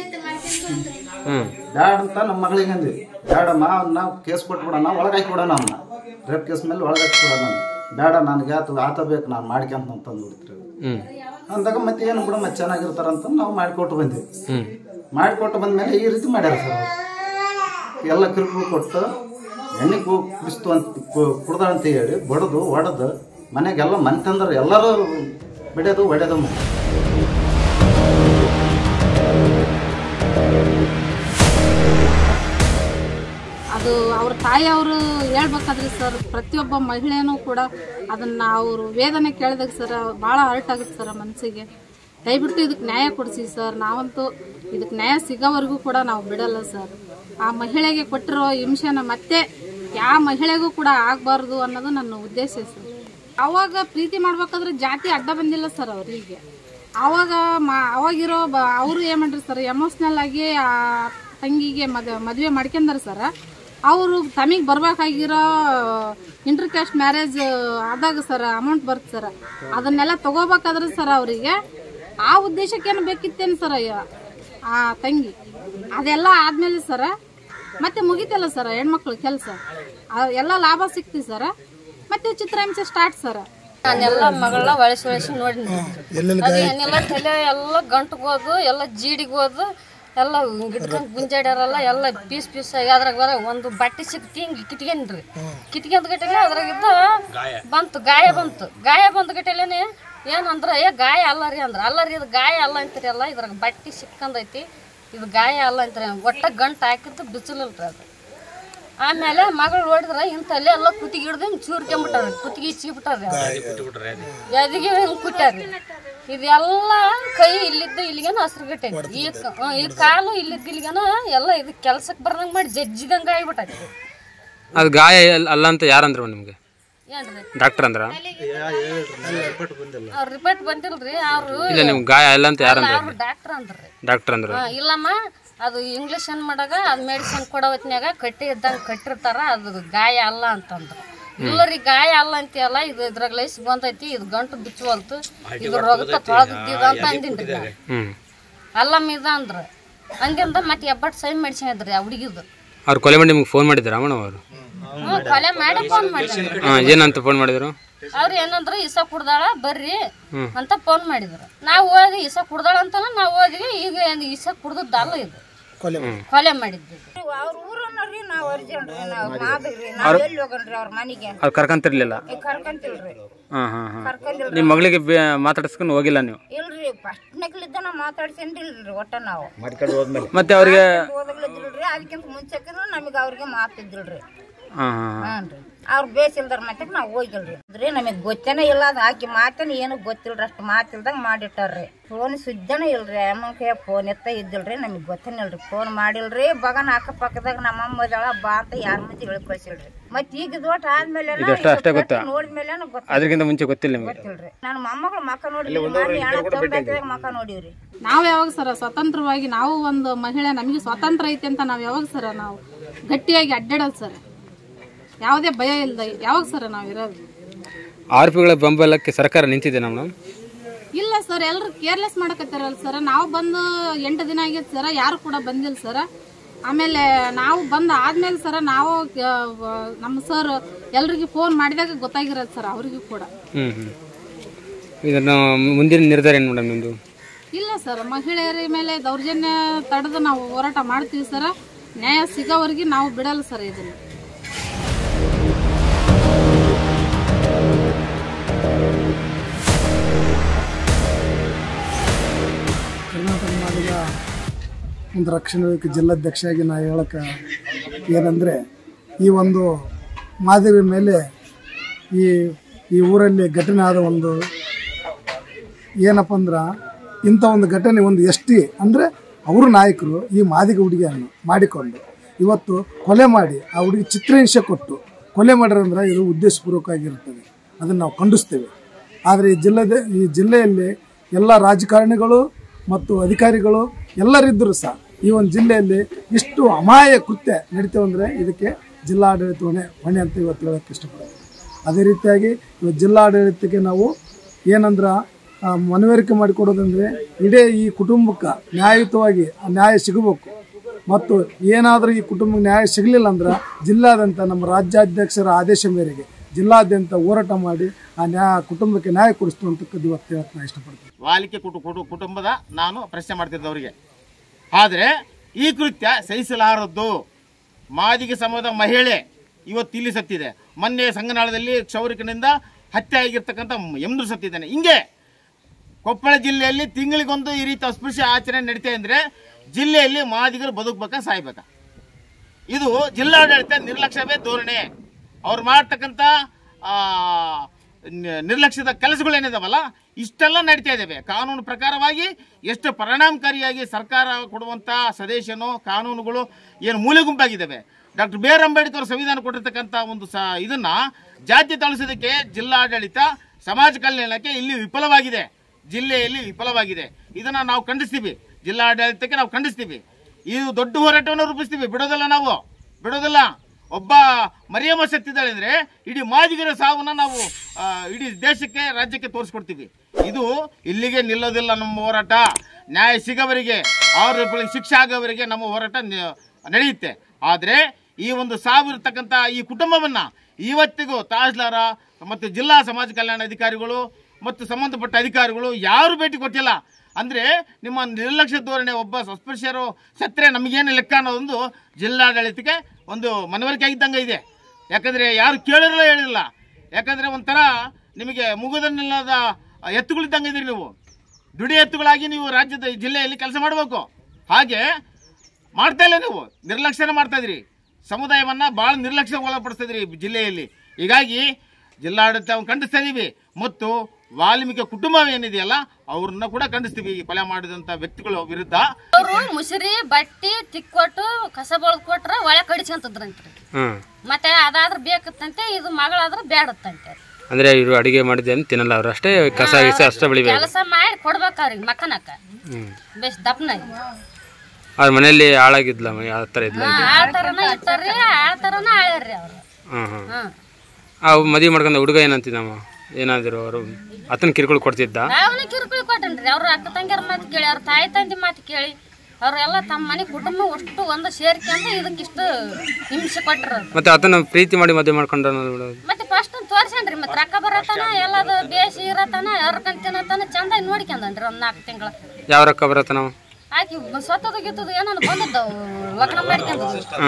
ಬ್ಯಾಡ ಅಂತ ನಮ್ಮ ಮಗಳಿಗೆ ಅಂದ್ವಿ. ಬ್ಯಾಡಮ್ಮ ನಾವು ಕೇಸ್ ಕೊಟ್ಬಿಡೋಣ, ಒಳಗಾಕಿ ಬಿಡೋಣ, ಅವನ್ನ ರೇಪ್ ಕೇಸ್ ಮೇಲೆ ಒಳಗಾಕಿ ಬಿಡೋಣ. ಬೇಡ ನನಗೆ ಆತ ಬೇಕು, ನಾನು ಮಾಡ್ಕೊಂತ ಅಂತಂದು ಬಿಡ್ತೀವಿ ಅಂದಾಗ ಮತ್ತೆ ಏನು ಬಿಡ ಮತ್ತೆ ಚೆನ್ನಾಗಿರ್ತಾರಂತ ನಾವು ಮಾಡಿಕೊಟ್ಟು ಬಂದ್ವಿ. ಮಾಡಿಕೊಟ್ಟು ಬಂದ್ಮೇಲೆ ಈ ರೀತಿ ಮಾಡ್ಯಾರ ಸರ್. ಎಲ್ಲ ಕಿರುಕುಳು ಕೊಟ್ಟು ಎಣ್ಣೆ ಕುಡಿಸ್ತು ಅಂತ ಕುಡ್ದ ಅಂತ ಹೇಳಿ ಬಡದು ಒಡೆದು ಮನೆಗೆಲ್ಲ ಮನೆ ತಂದ್ರೆ ಎಲ್ಲರೂ ಬಿಡೋದು ಹೊಡೆಯೋದು. ಅದು ಅವ್ರ ತಾಯಿಯವರು ಹೇಳ್ಬೇಕಾದ್ರಿ ಸರ್, ಪ್ರತಿಯೊಬ್ಬ ಮಹಿಳೆಯೂ ಕೂಡ ಅದನ್ನು ಅವರು ವೇದನೆ ಕೇಳಿದಾಗ ಸರ್ ಭಾಳ ಹರ್ಟ್ ಆಗುತ್ತೆ ಸರ್ ಮನಸ್ಸಿಗೆ. ದಯವಿಟ್ಟು ಇದಕ್ಕೆ ನ್ಯಾಯ ಕೊಡಿಸಿ ಸರ್. ನಾವಂತೂ ಇದಕ್ಕೆ ನ್ಯಾಯ ಸಿಗೋವರೆಗೂ ಕೂಡ ನಾವು ಬಿಡಲ್ಲ ಸರ್. ಆ ಮಹಿಳೆಗೆ ಕೊಟ್ಟಿರೋ ಹಿಂಸೆನ ಮತ್ತೆ ಯಾವ ಮಹಿಳೆಗೂ ಕೂಡ ಆಗಬಾರ್ದು ಅನ್ನೋದು ನನ್ನ ಉದ್ದೇಶ ಸರ್. ಅವಾಗ ಪ್ರೀತಿ ಮಾಡ್ಬೇಕಾದ್ರೆ ಜಾತಿ ಅಡ್ಡ ಬಂದಿಲ್ಲ ಸರ್ ಅವರಿಗೆ. ಅವಾಗಿರೋ ಅವರು ಏನು ಮಾಡ್ರಿ ಸರ್, ಎಮೋಷ್ನಲ್ ಆಗಿ ಆ ತಂಗಿಗೆ ಮದುವೆ ಮಾಡ್ಕೊಂಡಾರ ಸರ್. ಅವರು ತಮಗೆ ಬರ್ಬೇಕಾಗಿರೋ ಇಂಟರ್ ಕ್ಯಾಸ್ಟ್ ಮ್ಯಾರೇಜ್ ಆದಾಗ ಸರ್ ಅಮೌಂಟ್ ಬರುತ್ತೆ ಸರ್, ಅದನ್ನೆಲ್ಲ ತಗೋಬೇಕಾದ್ರೆ ಸರ್ ಅವರಿಗೆ ಆ ಉದ್ದೇಶಕ್ಕೇನು ಬೇಕಿತ್ತೇನು ಸರ್ ಆ ತಂಗಿ. ಅದೆಲ್ಲ ಆದಮೇಲೆ ಸರ ಮತ್ತೆ ಮುಗಿತಲ್ಲ ಸರ್ ಹೆಣ್ಮಕ್ಳು ಕೆಲಸ, ಎಲ್ಲ ಲಾಭ ಸಿಕ್ತಿ ಸರ್. ಮತ್ತೆ ಚಿತ್ರಹಿಂಸೆ ಸ್ಟಾರ್ಟ್ ಸರ್. ನಾನೆಲ್ಲ ಮಗಳನ್ನ ಒಳಸಿ ನೋಡಿನಿ. ಅದು ಏನೆಲ್ಲ ತಲೆ ಎಲ್ಲ ಗಂಟುಗೋದು, ಎಲ್ಲ ಜೀಡಿಗೋದು, ಎಲ್ಲ ಗಿಟ್ಕೊಂಡು ಗುಂಜಾಡ್ಯಾರಲ್ಲ, ಎಲ್ಲ ಪೀಸ್ ಆಗಿ ಅದ್ರಾಗ ಬರ ಒಂದು ಬಟ್ಟೆ ಸಿಕ್ತಿ ಹಿಂಗೆ ಕಿಟ್ಕೊಂಡ್ರಿ. ಕಿಟ್ಕೊಂಡ್ ಗಟ್ಟಲೆ ಅದ್ರಾಗಿದ್ದ ಗಾಯ ಬಂತು ಗಟ್ಟಲೆನೆ ಏನಂದ್ರೆ ಗಾಯ ಅಲ್ಲ ರೀ ಅಂದ್ರೆ, ಅಲ್ಲ ರೀ ಇದು ಗಾಯ ಅಲ್ಲ ಅಂತೀರಿ ಅಲ್ಲ, ಇದ್ರಾಗ ಬಟ್ಟೆ ಸಿಕ್ಕಂದೈತಿ, ಇದು ಗಾಯ ಅಲ್ಲ ಅಂತೀರಿ. ಒಟ್ಟ ಗಂಟು ಹಾಕಿದ್ದು ಬಿಸಿಲಿಲ್ರಿ ಅದು. ಆಮೇಲೆ ಮಗಳು ಹೊಡಿದ್ರೆ ಇಂಥಲ್ಲೇ ಎಲ್ಲ ಕುತ್ತಿಗೆ ಹಿಡ್ದು ಹಿಂಗೆ ಚೂರ್ಕೊಂಬಿಟ್ಟಾರ, ಕುತ್ತಿಗೆ ಇಚ್ಚಿಬಿಟ್ಟಾರ್ರಿ, ಎದಿಗೆ ಹಿಂಗೆ ಕುಟ್ಟಾರ್ರಿ. ಇದೆಲ್ಲ ಕೈ ಇಲ್ಲಿದ್ದ ಇಲ್ಲಿಗೇನ ಹಸ್ರು ಗಟ್ಟೈತಿ, ಈ ಕಾಲು ಇಲ್ಲಿದ್ದ ಇಲ್ಲಿಗೇನ ಎಲ್ಲ ಇದು ಕೆಲ್ಸಕ್ಕೆ ಬರ್ದಂಗೆ ಮಾಡಿ ಜಜ್ಜಿದಂಗೆ ಆಗಿಬಿಟ್ಟೈತಿ. ಅದು ಗಾಯ ಅಲ್ಲ ಅಂತ ಯಾರಂದ್ರು ನಿಮ್ಗೆ? ಏನ್ರಿ ಡಾಕ್ಟರ್ ಅಂದ್ರ? ಅವ್ರ ರಿಪೋರ್ಟ್ ಬಂದಿಲ್ರಿ. ಅವ್ರು ಇಲ್ಲ ನಿಮ್ಗೆ ಗಾಯ ಇಲ್ಲ ಅಂತ ಯಾರಂದ್ರು? ಡಾಕ್ಟರ್ ಅಂದ್ರ ಇಲ್ಲಮ್ಮ ಅದು ಇಂಗ್ಲೀಷ್ ಏನ್ ಮಾಡಾಗ ಅದು ಮೆಡಿಸಿನ್ ಕೊಡೋ ಹೊತ್ನ್ಯಾಗ ಕಟ್ಟಿ ಇದ್ದಂಗೆ ಕಟ್ಟಿರ್ತಾರ, ಅದು ಗಾಯ ಅಲ್ಲ ಅಂತಂದ್ರು. ಇಲ್ಲ ರೀ ಗಾಯ ಅಲ್ಲ ಅಂತೀಯಲ್ಲ, ಇದು ಇದ್ರಾಗ ಲೈಸ್ ಬಂದೈತಿ, ಇದು ಗಂಟು ಬಿಚ್ಚುವಲ್ತು, ಇದು ರೊಗತ ತೊಳೆದಿದ್ದ ಅಂತ ಅಂದಿನ್ರಿ. ಅಲ್ಲಮ್ಮ ಇದ ಅಂದ್ರ ಹಂಗಿಂದ ಮತ್ತೆ ಎಬ್ಬಟ್ಟು ಸೈನ್ ಮೆಡಿಸಿನ್ ಇದ್ರಿ ಆ ಹುಡುಗಿದು. ಅವ್ರು ಕೊಲೆ ಮಾಡಿ ನಿಮ್ಗೆ ಫೋನ್ ಮಾಡಿದ್ರ ಅಮ್ಮನ ಅವರು? ಕೊಲೆ ಮಾಡಿ ಫೋನ್ ಮಾಡಿದ್ರು. ಏನಂತ ಫೋನ್ ಮಾಡಿದ್ರು? ಅವ್ರು ಏನಂದ್ರು ಇಸ ಕುಡ್ದಾಳ ಬರ್ರಿ ಅಂತ ಫೋನ್ ಮಾಡಿದ್ರು. ನಾವು ಹೋದ್ವಿ, ಇಸ ಕುಡ್ದಾಳ ಅಂತ ನಾವು ಹೋದ್ವಿ. ಈಗ ಇಸ ಕುಡ್ದದ್ದಲ್ಲ, ಇದು ಕೊಲೆ ಮಾಡಿದ್ದು. ಅವ್ರ ಊರನ್ನರಿ ನಾವು ಅರ್ಜೆಂಟ್ರಿ, ನಾವು ಮಾದ್ರಿ, ನಾವು ಎಲ್ಲಿ ಹೋಗಣ್ರಿ ಅವ್ರ ಮನೆಗೆ? ಅವ್ರು ಕರ್ಕಂತಿರ್ಲಿಲ್ಲ? ಕರ್ಕಂತಿಲ್ರಿ. ಕರ್ಕಂದಿಲ್ಲ. ನಿಮ್ಮ ಮಗಳಿಗೆ ಮಾತಾಡ್ಸ್ಕೊಂಡು ಹೋಗಿಲ್ಲ ನೀವು? ಇಲ್ರಿ, ಫಸ್ಟ್ ನಕ್ಲಿದ್ದ ನಾವು ಮಾತಾಡ್ಸಂದಿಲ್ರಿ ಒಟ್ಟ. ನಾವು ಮತ್ತೆ ಅವ್ರಿಗೆ ಓದಗ್ಲಿದ್ದಿಲ್ರಿ, ಅದಕ್ಕಿಂತ ಮುಂಚೆಕ್ಕಿದ್ರು ನಮಗೆ ಅವ್ರಿಗೆ ಮಾತಿದ್ದಿಲ್ರಿ. ಹಾನ್ರಿ, ಅವ್ರು ಬೇಸಿಲ್ದಾರ ಮತ್ತೆ ನಾವು ಹೋಗಿಲ್ರಿ. ನಮಗೆ ಗೊತ್ತೇನೆ ಇಲ್ಲ, ಅದು ಹಾಕಿ ಮಾತೇನೆ ಏನು ಗೊತ್ತಿಲ್ರಿ, ಅಷ್ಟು ಮಾತಿಲ್ದಂಗ ಮಾಡಿಟ್ಟಾರ್ರಿ. ಫೋನ್ ಸುದ್ದನೇ ಇಲ್ರಿ, ಅಮ್ಮನ ಫೋನ್ ಎತ್ತ ಇದ್ದಿಲ್ರಿ, ನಮಗೆ ಗೊತ್ತೇನೆ ಇಲ್ರಿ. ಫೋನ್ ಮಾಡಿಲ್ರಿ. ಬಗನ ಅಕ್ಕಪಕ್ಕದಾಗ ನಮ್ಮಮ್ಮ ಇದಾಳ ಬಾ ಅಂತ ಯಾರ ಮುಂಚೆ ಹೇಳಿ ಕಳ್ಸಿಲ್ರಿ. ಮತ್ತೆ ಈಗ ದೊಡ್ಡ ಆದ್ಮೇಲೆ ನೋಡಿದ್ಮೇಲೆ ಅದಕ್ಕಿಂತ ಮುಂಚೆ ಗೊತ್ತಿಲ್ಲ ಗೊತ್ತಿಲ್ರಿ. ನಾನು ಮೊಮ್ಮಗಳು ಮಕ್ಕ ನೋಡಿದ್ವಿ, ಮಕ್ಕ ನೋಡಿವ್ರಿ. ನಾವು ಯಾವಾಗ ಸರ ಸ್ವತಂತ್ರವಾಗಿ ನಾವು ಒಂದು ಮಹಿಳೆ ನಮಗೆ ಸ್ವಾತಂತ್ರ್ಯ ಐತೆ ಅಂತ ನಾವು ಯಾವಾಗ ಸರ ನಾವು ಗಟ್ಟಿಯಾಗಿ ಅಡ್ಡಾಡೋದು ಸರ್, ಯಾವುದೇ ಭಯ ಇಲ್ದ ಯಾವಾಗ ಸರ ನಾವು ಇರೋದು? ಆರೋಪಿಗಳ ಬೆಂಬಲಕ್ಕೆ ಸರ್ಕಾರ ನಿಂತಿದೆ ಮೇಡಮ್? ಇಲ್ಲ ಸರ್, ಎಲ್ಲರೂ ಕೇರ್ಲೆಸ್ ಮಾಡಕತ್ತಾರಲ್ಲ ಸರ್. ನಾವು ಬಂದು 8 ದಿನ ಆಗೈತೆ ಸರ, ಯಾರು ಕೂಡ ಬಂದಿಲ್ಲ ಸರ. ಆಮೇಲೆ ನಾವು ಬಂದು ಆದ್ಮೇಲೆ ಸರ ನಾವು ನಮ್ಮ ಸರ್ ಎಲ್ರಿಗೂ ಫೋನ್ ಮಾಡಿದಾಗ ಗೊತ್ತಾಗಿರೋದು ಸರ್ ಅವ್ರಿಗೂ ಕೂಡ. ಇದನ್ನು ಮುಂದಿನ ನಿರ್ಧಾರ ಏನು ಮೇಡಮ್ ನಿಮ್ಮದು? ಇಲ್ಲ ಸರ್, ಮಹಿಳೆಯರ ಮೇಲೆ ದೌರ್ಜನ್ಯ ತಡೆದು ನಾವು ಹೋರಾಟ ಮಾಡ್ತೀವಿ ಸರ. ನ್ಯಾಯ ಸಿಗೋವರೆಗೆ ನಾವು ಬಿಡಲ್ಲ ಸರ್ ಇದನ್ನು. ಕರ್ನಾಟಕ ಮಾದಿಗ ಒಂದು ರಕ್ಷಣಾ ವೇದಿಕೆ ಜಿಲ್ಲಾಧ್ಯಕ್ಷರಾಗಿ ನಾ ಹೇಳಕ್ಕೆ ಏನಂದರೆ, ಈ ಒಂದು ಮಾದಿಗರ ಮೇಲೆ ಈ ಊರಲ್ಲಿ ಘಟನೆ ಆದ ಒಂದು ಏನಪ್ಪ ಅಂದ್ರೆ, ಇಂಥ ಒಂದು ಘಟನೆ ಒಂದು ST ಅಂದರೆ ಅವರು ನಾಯಕರು ಈ ಮಾದಿಗ ಹುಡುಗಿಯನ್ನು ಮಾಡಿಕೊಂಡು ಇವತ್ತು ಕೊಲೆ ಮಾಡಿ ಆ ಹುಡುಗಿ ಚಿತ್ರಹಿಂಸೆ ಕೊಟ್ಟು ಕೊಲೆ ಮಾಡಿರಂದ್ರೆ ಇದು ಉದ್ದೇಶಪೂರ್ವಕವಾಗಿರುತ್ತದೆ, ಅದನ್ನು ನಾವು ಖಂಡಿಸ್ತೇವೆ. ಆದರೆ ಈ ಜಿಲ್ಲೆಯಲ್ಲಿ ಎಲ್ಲ ರಾಜಕಾರಣಿಗಳು ಮತ್ತು ಅಧಿಕಾರಿಗಳು ಎಲ್ಲರಿದ್ದರೂ ಸಹ ಈ ಒಂದು ಜಿಲ್ಲೆಯಲ್ಲಿ ಇಷ್ಟು ಅಮಾಯ ಕೃತ್ಯ ನಡೀತೇವೆ ಅಂದರೆ ಇದಕ್ಕೆ ಜಿಲ್ಲಾಡಳಿತ ಹೊಣೆ ಅಂತ ಇವತ್ತು ಹೇಳೋಕ್ಕೆ ಇಷ್ಟಪಡ್ತೀನಿ. ಅದೇ ರೀತಿಯಾಗಿ ಇವತ್ತು ಜಿಲ್ಲಾಡಳಿತಕ್ಕೆ ನಾವು ಏನಂದ್ರೆ ಮನವರಿಕೆ ಮಾಡಿಕೊಡೋದಂದರೆ ಇಡೀ ಈ ಕುಟುಂಬಕ್ಕೆ ನ್ಯಾಯಯುತವಾಗಿ ನ್ಯಾಯ ಸಿಗಬೇಕು. ಮತ್ತು ಏನಾದರೂ ಈ ಕುಟುಂಬಕ್ಕೆ ನ್ಯಾಯ ಸಿಗಲಿಲ್ಲ ಅಂದ್ರೆ ಜಿಲ್ಲಾದ್ಯಂತ ನಮ್ಮ ರಾಜ್ಯಾಧ್ಯಕ್ಷರ ಆದೇಶ ಮೇರೆಗೆ ಜಿಲ್ಲಾದ್ಯಂತ ಹೋರಾಟ ಮಾಡಿ ಆ ಕುಟುಂಬಕ್ಕೆ ನ್ಯಾಯ ಕೊಡಿಸ್ತು ಅಂತಕ್ಕದ್ದು ಇವತ್ತು ಹೇಳಕ್ಕೆ ನಾನು ಇಷ್ಟಪಡ್ತೀನಿ. ವಾಲ್ಮೀಕಿ ಕುಟುಂಬದ ನಾನು ಪ್ರಶ್ನೆ ಮಾಡ್ತಿದ್ದೆ ಅವರಿಗೆ. ಆದರೆ ಈ ಕೃತ್ಯ ಸಹಿಸಲಾರದ್ದು. ಮಾದಿಗ ಸಮಾಜದ ಮಹಿಳೆ ಇವತ್ತು ಇಲ್ಲಿ ಸತ್ತಿದೆ. ಮೊನ್ನೆ ಸಂಗನಾಳದಲ್ಲಿ ಕ್ಷೌರಿಕನಿಂದ ಹತ್ಯೆ ಆಗಿರ್ತಕ್ಕಂಥ ಎಮ್ರು ಸತ್ತಿದ್ದಾನೆ. ಹಿಂಗೆ ಕೊಪ್ಪಳ ಜಿಲ್ಲೆಯಲ್ಲಿ ತಿಂಗಳಿಗೊಂದು ಈ ರೀತಿ ಅಸ್ಪೃಶ್ಯ ಆಚರಣೆ ನಡೀತಾ ಅಂದರೆ ಜಿಲ್ಲೆಯಲ್ಲಿ ಮಾದಿಗರು ಬದುಕಬೇಕಾ ಸಾಯ್ಬೇಕಾ? ಇದು ಜಿಲ್ಲಾಡಳಿತ ನಿರ್ಲಕ್ಷ್ಯವೇ ಧೋರಣೆ. ಅವ್ರು ಮಾಡ್ತಕ್ಕಂಥ ನಿರ್ಲಕ್ಷ್ಯದ ಕೆಲಸಗಳೇನಿದಾವಲ್ಲ ಇಷ್ಟೆಲ್ಲ ನಡೀತಾ ಇದ್ದಾವೆ. ಕಾನೂನು ಪ್ರಕಾರವಾಗಿ ಎಷ್ಟು ಪರಿಣಾಮಕಾರಿಯಾಗಿ ಸರ್ಕಾರ ಕೊಡುವಂಥ ಸದೇಶನು ಕಾನೂನುಗಳು ಏನು ಮೂಲೆ ಗುಂಪಾಗಿದ್ದಾವೆ. ಡಾಕ್ಟರ್ ಬಿ ಆರ್ ಅಂಬೇಡ್ಕರ್ ಸಂವಿಧಾನ ಕೊಟ್ಟಿರ್ತಕ್ಕಂಥ ಒಂದು ಇದನ್ನ ಜಾತಿ ತಳಿಸೋದಕ್ಕೆ ಜಿಲ್ಲಾಡಳಿತ ಸಮಾಜ ಕಲ್ಯಾಣಕ್ಕೆ ಇಲ್ಲಿ ವಿಫಲವಾಗಿದೆ, ಜಿಲ್ಲೆಯಲ್ಲಿ ವಿಫಲವಾಗಿದೆ. ಇದನ್ನ ನಾವು ಖಂಡಿಸ್ತೀವಿ, ಜಿಲ್ಲಾಡಳಿತಕ್ಕೆ ನಾವು ಖಂಡಿಸ್ತೀವಿ. ಇದು ದೊಡ್ಡ ಹೋರಾಟವನ್ನು ರೂಪಿಸ್ತೀವಿ. ಬಿಡೋದಿಲ್ಲ. ಒಬ್ಬ ಮರಿಯಮ್ಮ ಸತ್ತಿದ್ದಾಳೆ ಅಂದರೆ ಇಡೀ ಮಾದಿಗರ ಸಾವನ್ನ ನಾವು ಇಡೀ ದೇಶಕ್ಕೆ ರಾಜ್ಯಕ್ಕೆ ತೋರಿಸ್ಕೊಡ್ತೀವಿ. ಇದು ಇಲ್ಲಿಗೆ ನಿಲ್ಲೋದಿಲ್ಲ ನಮ್ಮ ಹೋರಾಟ. ನ್ಯಾಯ ಸಿಗೋವರೆಗೆ ಅವ್ರ ಶಿಕ್ಷೆ ಆಗೋವರೆಗೆ ನಮ್ಮ ಹೋರಾಟ ನಡೆಯುತ್ತೆ. ಆದರೆ ಈ ಒಂದು ಸಾವಿರತಕ್ಕಂಥ ಈ ಕುಟುಂಬವನ್ನು ಇವತ್ತಿಗೂ ತಹಸೀಲ್ದಾರ ಮತ್ತು ಜಿಲ್ಲಾ ಸಮಾಜ ಕಲ್ಯಾಣ ಅಧಿಕಾರಿಗಳು ಮತ್ತು ಸಂಬಂಧಪಟ್ಟ ಅಧಿಕಾರಿಗಳು ಯಾರು ಭೇಟಿ ಕೊಟ್ಟಿಲ್ಲ. ಅಂದರೆ ನಿಮ್ಮ ನಿರ್ಲಕ್ಷ್ಯ ಧೋರಣೆ. ಒಬ್ಬ ಅಸ್ಪೃಶ್ಯರು ಸತ್ತರೆ ನಮಗೇನು ಲೆಕ್ಕ ಅನ್ನೋದೊಂದು ಜಿಲ್ಲಾಡಳಿತಕ್ಕೆ ಒಂದು ಮನವರಿಕೆ ಆಗಿದ್ದಂಗೆ ಇದೆ. ಯಾಕಂದರೆ ಯಾರು ಹೇಳಿಲ್ಲ. ಯಾಕಂದರೆ ಒಂಥರ ನಿಮಗೆ ಮುಗುದನ್ನಿಲ್ಲದ ಎತ್ತುಗಳಿದ್ದಂಗೆ ಇದ್ದೀರಿ ನೀವು. ದುಡಿ ಎತ್ತುಗಳಾಗಿ ನೀವು ರಾಜ್ಯದ ಜಿಲ್ಲೆಯಲ್ಲಿ ಕೆಲಸ ಮಾಡಬೇಕು. ಹಾಗೆ ಮಾಡ್ತಾ ಇಲ್ಲ, ನೀವು ನಿರ್ಲಕ್ಷ್ಯನ ಮಾಡ್ತಾ ಇದ್ರಿ. ಸಮುದಾಯವನ್ನು ಭಾಳ ನಿರ್ಲಕ್ಷ್ಯ ಒಳಪಡಿಸ್ತಾ ಇದ್ರಿ ಜಿಲ್ಲೆಯಲ್ಲಿ. ಹೀಗಾಗಿ ಜಿಲ್ಲಾಡಳಿತವನ್ನು ಖಂಡಿಸ್ತಾ ಇದ್ದೀವಿ. ಮತ್ತು ವಾಲ್ಮೀಕಿ ಕುಟುಂಬ ಏನಿದೆಯಲ್ಲ ಅವ್ರನ್ನ ಕೂಡ ಖಂಡಿಸ್ತೀವಿ. ಕೊಲೆ ಮಾಡಿದಂತ ವ್ಯಕ್ತಿಗಳ ವಿರುದ್ಧ. ಅವರು ಮುಸುರಿ ಬಟ್ಟಿ ತಿಕ್ಕೊಟ್ಟು ಕಸ ಬಳದ್ ಕೊಟ್ರ ಒಳ ಕಡಿಸ್ಕೊಂತದ್ರಂತ್ರಿ. ಮತ್ತೆ ಅದಾದ್ರ ಬೇಕತ್ತಂತೆ, ಇದು ಮಗಳಾದ್ರ ಬೇಡತ್ತಂತೆ. ಅಂದ್ರೆ ಇವರು ಅಡಿಗೆ ಮಾಡಿದ್ದೇನೆ ತಿನ್ನಲ್ಲ, ಅವ್ರು ಅಷ್ಟೇ ಕಸ ಗಿಸ ಅಷ್ಟೇ ಬೆಳಿಬೇಕು. ಕೆಲಸ ಮಾಡಿ ಕೊಡ್ಬೇಕು ಅವ್ರಿಗೆ ಮಕ್ಕನಕ್ಕ ಬೇಸ್ ದಪ್ಪನಾಗಿ. ಅವ್ರ ಮನೆಯಲ್ಲಿ ಹಾಳಾಗಿದ್ಲ ಆ ಥರ ಇದ್ಲ? ಆಳ್ತಾರನ ಇರ್ತಾರ್ರಿ, ಆಳ್ತಾರನ ಆಳ್ಯಾರ್ರಿ ಅವ್ರು. ಮದುವೆ ಮಾಡ್ಕೊಂಡ ಹುಡುಗ ಏನಂತಿದ್ದಮ್ಮ? ಏನಾದ್ರು ಅವರು ಅತನ ಕಿರುಕುಳ ಕೊಡ್ತಿದ್ದ? ನಾವನ ಕಿರುಕುಳ ಕೊಟ್ಟನ್ರಿ. ಅವ್ರ ಅಕ್ಕ ತಂಗಿಯರ ಮಾತು ಕೇಳಿ, ಅವ್ರ ತಾಯಿ ತಂದಿ ಮಾತು ಕೇಳಿ ಅವ್ರೆಲ್ಲ ತಮ್ಮ ಮನೆ ಕುಟುಂಬ ಅಷ್ಟು ಒಂದು ಸೇರ್ಕೊಂಡು ಇದಕ್ಕಿಷ್ಟು ಹಿಂಸೆ ಕೊಟ್ಟರು. ಮತ್ತೆ ಆತನ ಪ್ರೀತಿ ಮಾಡಿ ಮದುವೆ ಮಾಡ್ಕೊಂಡ? ಮತ್ತೆ ಫಸ್ಟ್ ತೋರ್ಸನ್ರಿ. ಮತ್ತೆ ರೊಕ್ಕ ಬರತನ ಎಲ್ಲದ ಬೇಸಿ ಇರತನ ಎರ್ಕಂತ ತಿನ್ನತನ ಚಂದ ನೋಡ್ಕೊಂಡನ್ರಿ ಒಂದ್ 4 ತಿಂಗಳ. ಯಾವ ರೊಕ್ಕ ಬರತನ? ಆಕಿ ಸತ್ತದ ಗಿತ್ತದ ಏನಾನ ಬಂದದ್ದವು ಲಗ್ನ ಮಾಡ್ಕೊಂಡ.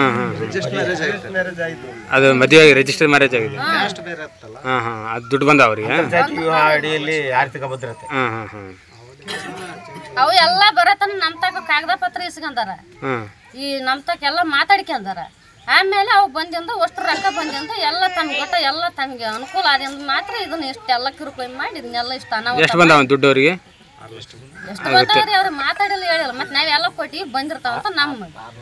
ಅದು ಮದುವೆ ರಿಜಿಸ್ಟರ್ ಮ್ಯಾರೇಜ್ ಆಗಿದೆ. ಅದು ದುಡ್ಡು ಬಂದ ಅವ್ರಿಗೆ ಅಡಿಯಲ್ಲಿ ಆರ್ಥಿಕ ಭದ್ರತೆ. ಅವು ಎಲ್ಲ ಬರತನ ನಮ್ ತಕ ಕಾಗದ ಪತ್ರ ಇಸ್ಕೊಂಡಾರ. ಈ ನಮ್ ತಕ ಎಲ್ಲ ಮಾತಾಡ್ಕೊಂಡಾರ. ಆಮೇಲೆ ಅವು ಬಂದಿಂದ ಅಷ್ಟು ರೊಕ್ಕ ಬಂದಿಂದ ಎಲ್ಲ ತಮ್ಗೆ ಗೊತ್ತ, ಎಲ್ಲ ತಮಗೆ ಅನುಕೂಲ ಆದಿಂದ ಮಾತ್ರ ಇದನ್ನ ಇಷ್ಟೆಲ್ಲ ಕಿರುಕುಳ ಮಾಡಿ ಇದನ್ನೆಲ್ಲ ಇಷ್ಟ ಅನಾಹುತ. ಎಷ್ಟು ಬಂದ ದುಡ್ಡು ಅವರಿಗೆ? ಎಷ್ಟು ಬಂದವ್ರಿ ಅವ್ರು ಮಾತಾಡಿಲ್ಲ, ಹೇಳಿಲ್ಲ. ಮತ್ತೆ ನಾವೆಲ್ಲ ಕೊಟ್ಟು ಬಂದಿರ್ತಾವಂತ ನಮ್ಮ.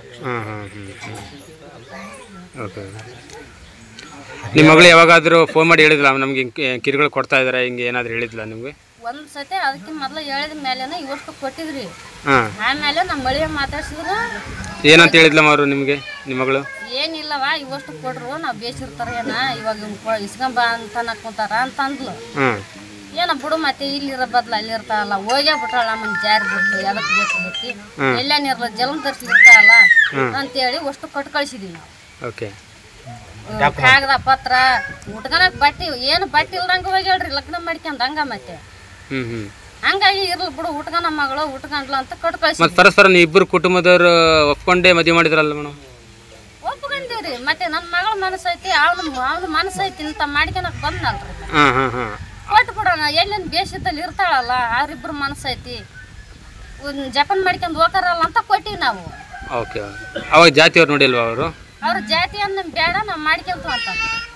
ನಿಮ್ಮ ಮಗಳು ಯಾವಾಗಾದ್ರೂ ಫೋನ್ ಮಾಡಿ ಹೇಳಿದ್ಲ ನಮ್ಗೆ ಕಿರುಕುಳ ಕೊಡ್ತಾ ಇದಾರೆ ಹಿಂಗೆ ಏನಾದ್ರು ಹೇಳಿದ್ಲ ನಿಮ್ಗೆ? ಒಂದ್ ಸತಿ ಅದಕ್ಕಿಂತ ಮೊದ್ಲು ಹೇಳಿದ ಮೇಲೆನ ಇವಷ್ಟು ಕೊಟ್ಟಿದ್ರಿ. ಆಮೇಲೆ ನಮ್ಮ ಮಳಿಯ ಮಾತಾಡ್ಸಿದ್ರು. ಏನಂತ ಹೇಳಿದ್ಲಮ್ಮ ಅವರು ನಿಮ್ಗೆ? ನಿಮ್ಮ ಮಗಳು ಏನಿಲ್ಲವಾ ಇವಷ್ಟು ಕೊಡ್ರು, ನಾವ್ ಬೇಸಿರ್ತಾರ ಏನ ಇವಾಗ ಇಸ್ಕೊಂಬ ಅಂತ ನಕ್ಕೊಂತಾರ ಅಂತ ಅಂದ್ಲು. ಏನ ಬಿಡು, ಮತ್ತೆ ಇಲ್ಲಿರೋ ಬದ್ಲ ಅಲ್ಲಿ ಇರ್ತಾವಲ್ಲ, ಹೋಗೇ ಬಿಟ್ಟಾಳ ನಮ್ಮನ್ ಜಾರಿ ಬಿಟ್ಟು ಎದಕ್ ಬೇಕು ಬಿಟ್ಟು ಎಲ್ಲೇನಿರ್ಲ ಜಲಂ ತರ್ಸಿರ್ತಾವಲ್ಲ ಅಂತೇಳಿ ಅಷ್ಟು ಕೊಟ್ಟು ಕಳ್ಸಿದೀವಿ ನಾವು. ಕಾಗದ ಪತ್ರ ಉಟ್ಕನಕ್ ಬಟ್ಟಿ ಏನು ಬಟ್ಟಿ ಇಲ್ದಂಗ ಹೋಗ್ಯಾಳ್ರಿ ಲಗ್ನ ಮಾಡ್ಕೊಂಡ್ ಹಂಗ. ಮತ್ತೆ ಹಂಗಾಗಿ ಇರ್ಲಿ ಬಿಡು ಉಟ್ಕನ ಮಗಳು ಉಟ್ಕೊಂಡ್ಲ ಅಂತ ಕೊಟ್ಟು ಕಳ್ಸಿ. ಪರಸ್ಪರ ಇಬ್ಬರು ಕುಟುಂಬದವ್ರು ಒಪ್ಕೊಂಡೇ ಮದುವೆ ಮಾಡಿದ್ರಲ್ಲ ಮೇಡಮ್? ಒಪ್ಕೊಂಡಿವ್ರಿ. ಮತ್ತೆ ನನ್ನ ಮಗಳ ಮನಸ್ಸೈತಿ, ಅವ್ನ ಮನಸ್ಸೈತಿ ಅಂತ ಮಾಡ್ಕೊಳಕ್ ಬಂದ್ನಲ್ರಿ. ಕೊಟ್ಟು ಬಿಡೋಣ, ಎಲ್ಲಿಂದ ಬೇಸಿದ್ದಲ್ಲಿ ಇರ್ತಾಳಲ್ಲ ಅವ್ರಿಬ್ರು ಮನಸ್ಸೈತಿ, ಜಪನ್ ಮಾಡ್ಕೊಂಡ್ ಹೋಗಾರಲ್ಲ ಅಂತ ಕೊಟ್ಟಿವಿ ನಾವು. ಓಕೆ. ಅವಾಗ ಜಾತಿಯವ್ರು ನೋಡಿಲ್ವಾ ಅವರು? ಅವ್ರ ಜಾತಿಯನ್ನ ಬೇಡ ನಾವ್ ಮಾಡ್ಕೊಂತ ಅಂತ.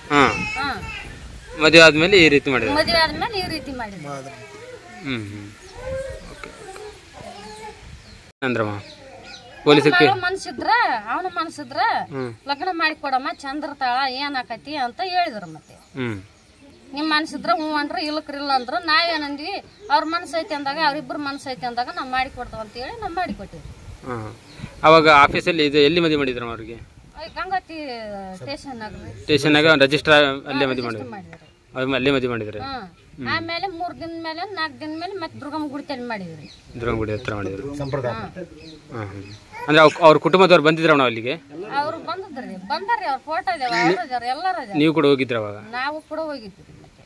ಮದುವೆ ಆದ್ಮೇಲೆ ಈ ರೀತಿ ಮಾಡಿದ್ರು. ಮದುವೆ ಆದ್ಮೇಲೆ ಈ ರೀತಿ ಮಾಡಿದ್ರು. ಅಂದ್ರಮ್ಮ ಪೊಲೀಸಕ್ಕೆ ಮನ್ಸಿದ್ರ ಅವನ ಮನ್ಸಿದ್ರ ಲಗ್ನ ಮಾಡಿ ಕೊಡಮ್ಮ ಚಂದ ಇರ್ತಾಳ ಏನ್ ಆಕತಿ ಅಂತ ಹೇಳಿದ್ರು. ಮತ್ತೆ ನಿಮ್ ಮನ್ಸಿದ್ರ ಹ್ಞೂ ಅಂದ್ರ ಇಲ್ಲಕ್ರಿಲ್ಲ ಅಂದ್ರ ನಾವೇನಂದ್ವಿ ಅವ್ರ ಮನಸ್ಸೈತಿ ಅಂದಾಗ ಅವ್ರಿಬ್ರು ಮನಸ್ಸೈತಿ ಅಂದಾಗ ನಾವ್ ಮಾಡಿ ಕೊಡ್ತಾವ ಅಂತ ಹೇಳಿ ನಾವ್ ಮಾಡಿ ಕೊಟ್ಟಿವಿ. ಅವಾಗ ಆಫೀಸಲ್ಲಿ ಇದು ಎಲ್ಲಿ ಮದುವೆ ಮಾಡಿದ್ರು ಅವ್ರಿಗೆ? ಗಂಗಾವತಿ ಸ್ಟೇಷನ್ ರಿಜಿಸ್ಟರ್ ಅಲ್ಲೇ ಮದುವೆ ಮಾಡಿದ್ರು. ಅಲ್ಲೇ ಮದುವೆ ಮಾಡಿದ್ರೆ. ಆಮೇಲೆ 3 ದಿನ ಮೇಲೆ 4 ದಿನ ಮೇಲೆ ಮತ್ತೆ ದುರ್ಗಮ್ಮ ಗುಡಿ ತಲೆ ಮಾಡಿದ್ರಿ. ದುರ್ಗಮ್ಮ ಗುಡಿ ಹತ್ರ ಮಾಡಿದ್ರು ಸಂಪ್ರದಾಯ. ಅಂದ್ರೆ ಅವ್ರ ಕುಟುಂಬದವ್ರು ಬಂದಿದ್ರ ಅಲ್ಲಿಗೆ? ಅವರು ಬಂದಿದ್ರಿ, ಬಂದಾರಿ, ಅವ್ರ ಫೋಟೋ ಇದಾವೆ, ಅವರು ಇದಾರೆ, ಎಲ್ಲರೂ ಇದಾರೆ. ನೀವು ಕೂಡ ಹೋಗಿದ್ರ ಅವಾಗ? ನಾವು ಕೂಡ ಹೋಗಿದ್ವಿ.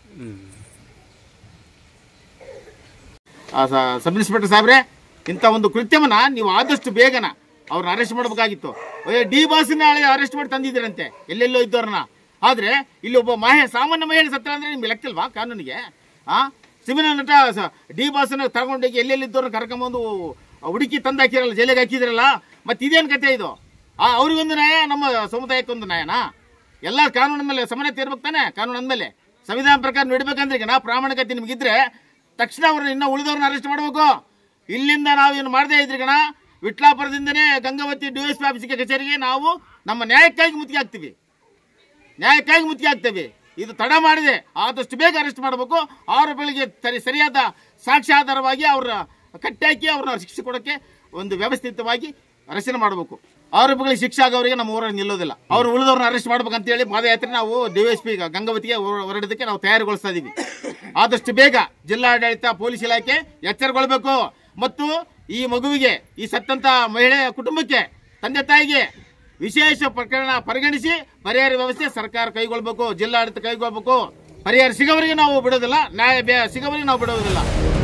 ಸಬ್ ಇನ್ಸ್ಪೆಕ್ಟರ್ ಸಾಹೇಬ್ರೆ, ಇಂಥ ಒಂದು ಕೃತ್ಯವನ್ನ ನೀವು ಆದಷ್ಟು ಬೇಗನ ಅವ್ರನ್ನ ಅರೆಸ್ಟ್ ಮಾಡಬೇಕಾಗಿತ್ತು. ಡಿ ಬಾಸ್ನ ಅರೆಸ್ಟ್ ಮಾಡಿ ತಂದಿದ್ದೀರಂತೆ ಎಲ್ಲೆಲ್ಲೋ ಇದ್ದವ್ರನ್ನ. ಆದರೆ ಇಲ್ಲಿ ಒಬ್ಬ ಸಾಮಾನ್ಯ ಮಹಿಳೆ ಸತ್ತ ಅಂದರೆ ನಿಮ್ಗೆ ಲೆಕ್ಕಿಲ್ವಾ ಕಾನೂನಿಗೆ? ಸಿನಿಮಾ ನಟ ಡಿ ಬಾಸ್ನ ತಗೊಂಡೋಗಿ ಎಲ್ಲೆಲ್ಲಿದ್ದವ್ರನ್ನ ಕರ್ಕೊಂಬಂದು ಹುಡುಕಿ ತಂದು ಹಾಕಿರಲ್ಲ, ಜೈಲಿಗೆ ಹಾಕಿದ್ರಲ್ಲ. ಮತ್ತು ಇದೇನು ಕತೆ ಇದು? ಅವ್ರಿಗೊಂದು ನ್ಯಾಯ, ನಮ್ಮ ಸಮುದಾಯಕ್ಕೊಂದು ನ್ಯಾಯನಾ? ಎಲ್ಲ ಕಾನೂನಿನ ಮೇಲೆ ಸಮಾನತೆ ಇರ್ಬೇಕು ತಾನೆ? ಕಾನೂನು ಅಂದಮೇಲೆ ಸಂವಿಧಾನ ಪ್ರಕಾರ ನಡಿಬೇಕಂದ್ರೆ ಈಗ ಪ್ರಾಮಾಣಿಕತೆ ನಿಮಗಿದ್ರೆ ತಕ್ಷಣ ಅವ್ರನ್ನ ಇನ್ನೂ ಉಳಿದವ್ರನ್ನ ಅರೆಸ್ಟ್ ಮಾಡಬೇಕು. ಇಲ್ಲಿಂದ ನಾವೇನು ಮಾಡದೇ ಇದ್ರಿ ಗಣ, ವಿಟ್ಲಾಪುರದಿಂದನೇ ಗಂಗಾವತಿ DSP ಆಫೀಸಿಗೆ ಕಚೇರಿಗೆ ನಾವು ನಮ್ಮ ನ್ಯಾಯಕ್ಕಾಗಿ ಮುತ್ತಿಗೆ ಹಾಕ್ತೇವೆ. ಇದು ತಡ ಮಾಡಿದೆ, ಆದಷ್ಟು ಬೇಗ ಅರೆಸ್ಟ್ ಮಾಡಬೇಕು. ಆರೋಪಿಗಳಿಗೆ ಸರಿಯಾದ ಸಾಕ್ಷ್ಯಾಧಾರವಾಗಿ ಅವ್ರ ಕಟ್ಟಾಕಿ ಅವ್ರನ್ನ ಶಿಕ್ಷೆ ಕೊಡೋಕ್ಕೆ ಒಂದು ವ್ಯವಸ್ಥಿತವಾಗಿ ರಚನೆ ಮಾಡಬೇಕು. ಆರೋಪಿಗಳಿಗೆ ಶಿಕ್ಷೆ ಆಗೋವರಿಗೆ ನಮ್ಮ ಊರಲ್ಲಿ ನಿಲ್ಲೋದಿಲ್ಲ. ಅವ್ರು ಉಳಿದವ್ರನ್ನ ಅರೆಸ್ಟ್ ಮಾಡ್ಬೇಕಂತೇಳಿ ಪಾದಯಾತ್ರೆ ನಾವು DSP ಗಂಗಾವತಿಗೆ ಹೊರಡೋದಕ್ಕೆ ನಾವು ತಯಾರಿಗೊಳಿಸ್ತಾ ಇದ್ದೀವಿ. ಆದಷ್ಟು ಬೇಗ ಜಿಲ್ಲಾಡಳಿತ, ಪೊಲೀಸ್ ಇಲಾಖೆ ಎಚ್ಚರಗೊಳ್ಬೇಕು. ಮತ್ತು ಈ ಮಗುವಿಗೆ, ಈ ಸತ್ತಂತ ಮಹಿಳೆಯ ಕುಟುಂಬಕ್ಕೆ, ತಂದೆ ತಾಯಿಗೆ ವಿಶೇಷ ಪ್ರಕರಣ ಪರಿಗಣಿಸಿ ಪರಿಹಾರ ವ್ಯವಸ್ಥೆ ಸರ್ಕಾರ ಕೈಗೊಳ್ಬೇಕು, ಜಿಲ್ಲಾಡಳಿತ ಕೈಗೊಳ್ಬೇಕು. ಪರಿಹಾರ ಸಿಗೋವರೆಗೆ ನಾವು ಬಿಡೋದಿಲ್ಲ, ನ್ಯಾಯ ಸಿಗೋವರೆಗೆ ನಾವು ಬಿಡೋದಿಲ್ಲ.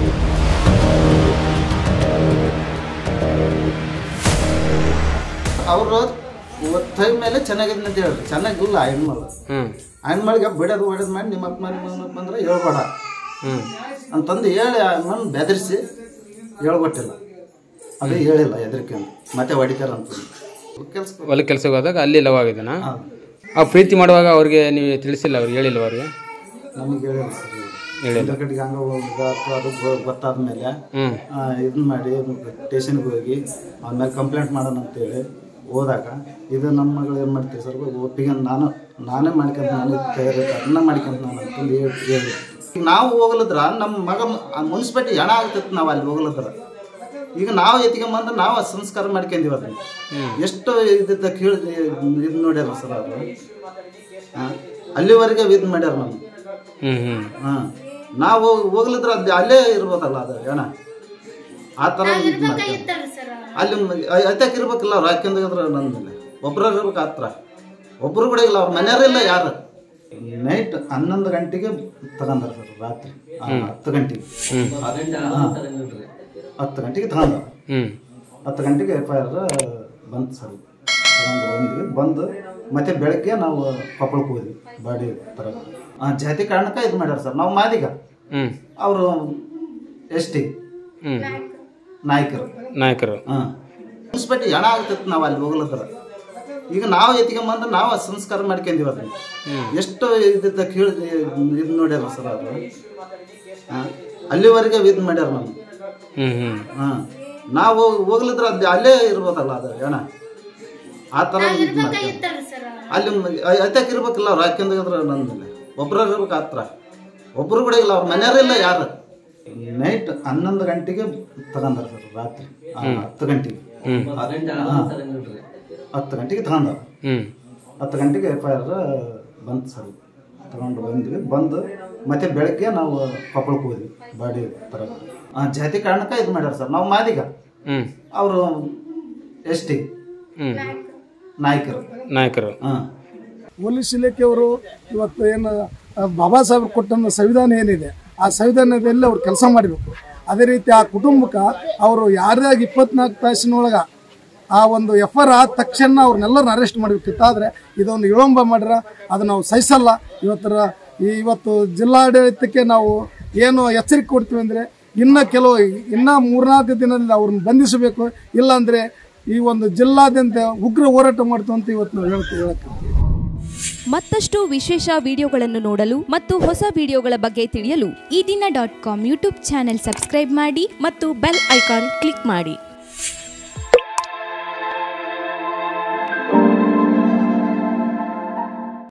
ಅವರು ಒತ್ತೈ ಮೇಲೆ ಚೆನ್ನಾಗಿದೆ ಅಂತ ಹೇಳ್ರಿ, ಚೆನ್ನಾಗಿಲ್ಲ ಹೆಣ್ಮಳಿಗೆ ಬಿಡೋದು ಹೊಡೆದು ಮಾಡಿ ನಿಮ್ಮ ಅಪ್ಪ ಬಂದ್ರೆ ಹೇಳ್ಬೇಡ ಅಂತಂದು ಹೇಳಿ ಅಮ್ಮನ ಬೆದರಿಸಿ ಹೇಳ್ಕೊಟ್ಟಿಲ್ಲ. ಅದು ಹೇಳಿಲ್ಲ ಹೆದರಿಕೆ ಅಂತ, ಮತ್ತೆ ಹೊಡಿತಾರ ಅಂತ ಹೊಲ ಕೆಲಸಕ್ಕೆ ಹೋದಾಗ ಅಲ್ಲಿ ಲವ್ ಆಗಿದ್ದಾನ. ಆ ಪ್ರೀತಿ ಮಾಡುವಾಗ ಅವ್ರಿಗೆ ನೀವು ತಿಳಿಸಿಲ್ಲ, ಅವ್ರಿಗೆ ಹೇಳಿಲ್ಲ? ಅವ್ರಿಗೆ ನಮಗೆ ಹೇಳಿಲ್ಲ ಸರ್, ಹೇಳಿಲ್ಲ. ಕಡೆಗೆ ಹಂಗೆ ಅದು ಗೊತ್ತಾದ ಮೇಲೆ ಇದನ್ನ ಮಾಡಿ ಸ್ಟೇಷನ್ಗೆ ಹೋಗಿ ಆಮೇಲೆ ಕಂಪ್ಲೇಂಟ್ ಮಾಡೋಣ ಅಂತೇಳಿ ಹೋದಾಗ, ಇದು ನಮ್ಮ ಮಗಳು ಏನು ಮಾಡ್ತೀವಿ ಸರ್, ಒಪ್ಪಿಗೆ ನಾನೇ ಮಾಡ್ಕೊಂತ, ನಾನು ತಯಾರಿ ಅನ್ನ ಮಾಡ್ಕೊಂತ ನಾನು ಅಂತಂದು ಹೇಳಿ ನಾವು ಹೋಗ್ಲದ್ರ ನಮ್ಮ ಮಗ ಮುನ್ಸಿಪಾಲ್ಟಿ ಹೆಣ ಆಗ್ತೈತೆ. ನಾವು ಅಲ್ಲಿ ಹೋಗ್ಲದ್ರ ಈಗ ನಾವು ಎತ್ಕೊಂಬಂದ್ರೆ ನಾವು ಸಂಸ್ಕಾರ ಮಾಡ್ಕೊಂಡಿವ. ಎಷ್ಟು ಇದ್ದ ಕೇಳಿ ಇದು ನೋಡ್ಯಾರ ಸರ್ ಅವರು, ಅಲ್ಲಿವರೆಗೆ ಇದು ಮಾಡ್ಯಾರ ನಮ್ಮ. ನಾವು ಹೋಗ್ಲಿದ್ರ ಅಲ್ಲೇ ಇರ್ಬೋದಲ್ಲ ಅದು ಹೆಣ, ಆ ಥರ ಇದು ಮಾಡ್ತಾರೆ. ಅಲ್ಲಿ ಅತ್ಯಾಕೆ ಇರ್ಬೇಕಿಲ್ಲ ಅವ್ರು ಹಾಕ್ಯಂದ್ರೆ ನನ್ನ ಮೇಲೆ ಒಬ್ಬರ ಇರ್ಬೇಕು. ಹತ್ರ ಒಬ್ಬರು ಕೂಡ ಇಲ್ಲ, ಅವ್ರ ಮನೆಯವರಿಲ್ಲ ಯಾರು. ನೈಟ್ 11 ಗಂಟೆಗೆ ತಗೊಂಡಾರ ಸರ್, ರಾತ್ರಿ 10 ಗಂಟೆಗೆ 10 ಗಂಟೆಗೆ ತಗೊಂಡ. 10 ಗಂಟೆಗೆ FIR ಬಂತು ಸರ್. ಬಂದು ಮತ್ತೆ ಬೆಳಗ್ಗೆ ನಾವು ಕೊಪ್ಪಳಕ್ಕೆ ಹೋದ್ವಿ ಬಾಡಿ ಥರ. ಜಾತಿ ಕಾರಣಕ್ಕೆ ಇದು ಮಾಡ್ಯಾರ ಸರ್. ನಾವು ಮಾದಿಗ, ಅವರು ST ನಾಯಕರು. ಮುನ್ಸಿಪಾಲ್ಟಿ ಹೆಣ ಆಗ್ತೈತೆ. ನಾವು ಅಲ್ಲಿ ಹೋಗ್ಲತ್ರ ಈಗ ನಾವು ಎತ್ಕೊಂಬಂದ್ರೆ ನಾವು ಸಂಸ್ಕಾರ ಮಾಡ್ಕೊಂಡಿವ. ಅದನ್ನ ಎಷ್ಟು ಇದ್ದ ಕೇಳಿ ಇದು ನೋಡ್ಯಾರ ಸರ್ ಅವರು, ಅಲ್ಲಿವರೆಗೆ ಇದು ಮಾಡ್ಯಾರ ನಮ್ಮ. ನಾವು ಹೋಗ್ಲಿದ್ರ ಅಲ್ಲೇ ಇರ್ಬೋದಲ್ಲ ಅದು ಹೆಣ, ಆ ಥರ ಇದು ಮಾಡ್ತಾರೆ. ಅಲ್ಲಿ ಅತ್ಯಾಕೆ ಇರ್ಬೇಕಿಲ್ಲ ಅವ್ರು ಹಾಕ್ಯಂದ್ರೆ ನನ್ನ ಮೇಲೆ ಒಬ್ಬರ ಇರ್ಬೇಕು. ಹತ್ರ ಒಬ್ಬರು ಕೂಡ ಇಲ್ಲ, ಅವ್ರ ಮನೆಯವರಿಲ್ಲ ಯಾರು. ನೈಟ್ 11 ಗಂಟೆಗೆ ತಗೊಂಡಾರ ಸರ್, ರಾತ್ರಿ 10 ಗಂಟೆಗೆ 10 ಗಂಟೆಗೆ ತಗೊಂಡ. 10 ಗಂಟೆಗೆ FIR ಬಂತು ಸರ್. ತಗೊಂಡು ಬಂದು ಮತ್ತೆ ಬೆಳಗ್ಗೆ ನಾವು ಕೊಪ್ಪಳಕ್ಕೆ ಹೋದ್ವಿ ಬಾಡಿ ಥರ. ಜಾತಿ ಕಾರಣಕ್ಕೆ ಇದು ಮಾಡ್ಯಾರ ಸರ್. ನಾವು ಮಾದಿಗ, ಅವರು ST ನಾಯಕರು. ಪೊಲೀಸ್ ಇಲಾಖೆಯವರು ಇವತ್ತು ಏನು ಬಾಬಾ ಸಾಹೇಬ್ ಕೊಟ್ಟಂತ ಸಂವಿಧಾನ ಏನಿದೆ, ಆ ಸಂವಿಧಾನದಲ್ಲಿ ಅವ್ರು ಕೆಲಸ ಮಾಡಬೇಕು. ಅದೇ ರೀತಿ ಆ ಕುಟುಂಬಕ್ಕೆ ಅವರು ಯಾರ್ಯಾಗ 24 ತಾಸಿನೊಳಗೆ ಆ ಒಂದು FIR ಆದ ತಕ್ಷಣ ಅವ್ರನ್ನೆಲ್ಲರನ್ನ ಅರೆಸ್ಟ್ ಮಾಡಬೇಕಿತ್ತು. ಆದರೆ ಇದೊಂದು ವಿಳಂಬ ಮಾಡ್ರ, ಅದು ನಾವು ಸಹಿಸಲ್ಲ. ಇವತ್ತು ಜಿಲ್ಲಾಡಳಿತಕ್ಕೆ ನಾವು ಏನು ಎಚ್ಚರಿಕೆ ಕೊಡ್ತೀವಿ ಅಂದರೆ, ಇನ್ನೂ 3-4 ದಿನದಲ್ಲಿ ಅವ್ರನ್ನ ಬಂಧಿಸಬೇಕು. ಇಲ್ಲಾಂದರೆ ಈ ಒಂದು ಜಿಲ್ಲಾದ್ಯಂತ ಉಗ್ರ ಹೋರಾಟ ಮಾಡ್ತೀವಿ ಅಂತ ಇವತ್ತು ನಾವು ಹೇಳಕ್ಕೆ. ಮತ್ತಷ್ಟು ವಿಶೇಷ ವಿಡಿಯೋಗಳನ್ನು ನೋಡಲು ಮತ್ತು ಹೊಸ ವಿಡಿಯೋಗಳ ಬಗ್ಗೆ ತಿಳಿಯಲು ಈ ದಿನ .com ಯೂಟ್ಯೂಬ್ ಚಾನೆಲ್ ಸಬ್ಸ್ಕ್ರೈಬ್ ಮಾಡಿ ಮತ್ತು ಬೆಲ್ ಐಕಾನ್ ಕ್ಲಿಕ್ ಮಾಡಿ.